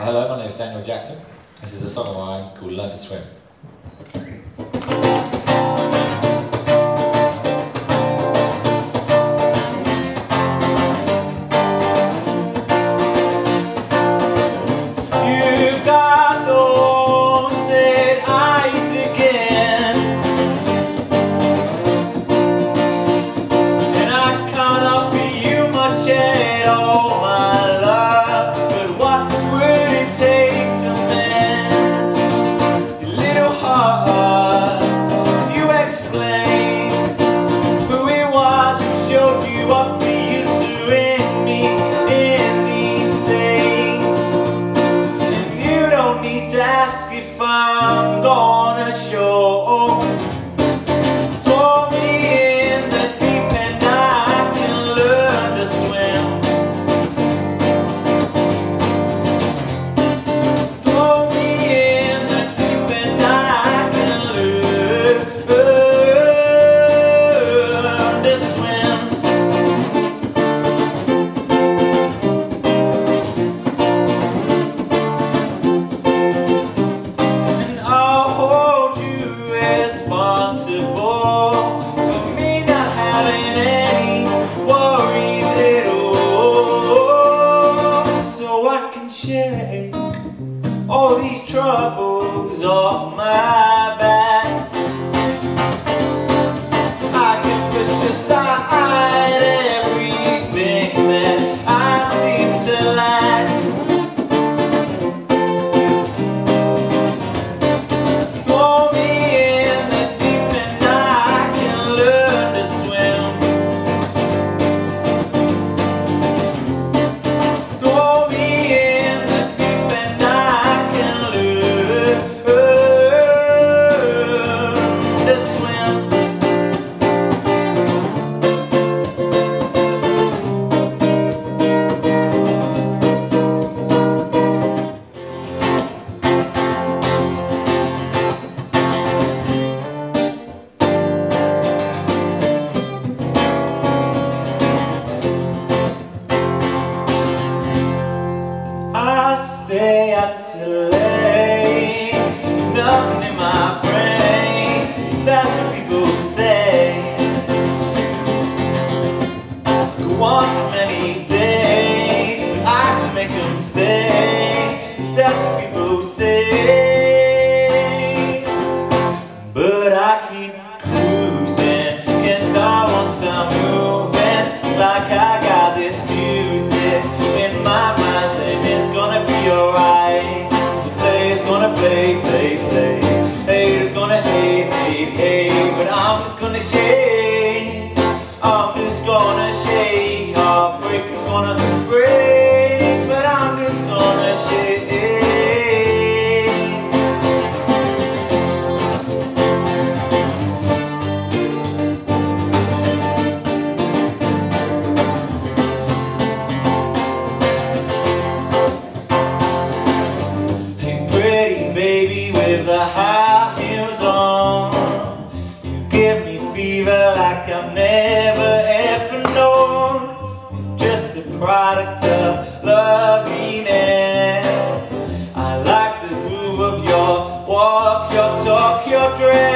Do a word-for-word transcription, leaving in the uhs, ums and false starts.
Uh, hello, my name is Daniel Jackman. This is a song of mine called Learn to Swim. You've got those sad eyes again, and I can't offer you much at all, my love. But what would it take to mend your little heart? You explain who it was who showed you what for you to end me in these states. And you don't need to ask if I'm gonna show. Throw me in the deep end, I can learn to swim. Throw me in the deep end, I can learn to swim. And I'll hold you responsible for me not having any worries at all, so I can shake all these troubles off my back. I can push aside everything that I seem to lack. Throw me in the deep end, I can learn to swim. Throw me in the deep end, I can learn to swim. I stay up till late, nothing in my brain, that's what people say. Go on too many days, but I can make them stay, that's what people say. But I keep cruising, can't stop, won't stop moving, it's like I got this music in my mind saying it's gonna be alright. The player's gonna play, play, play, haters gonna hate, hate, hate, but I'm just gonna shake, I'm just gonna shake, heartbreaker's gonna break, but I'm just gonna shake. Baby with the high heels on, you give me fever like I've never ever known. You're just a product of loveliness. I like the groove of your walk, your talk, your dress.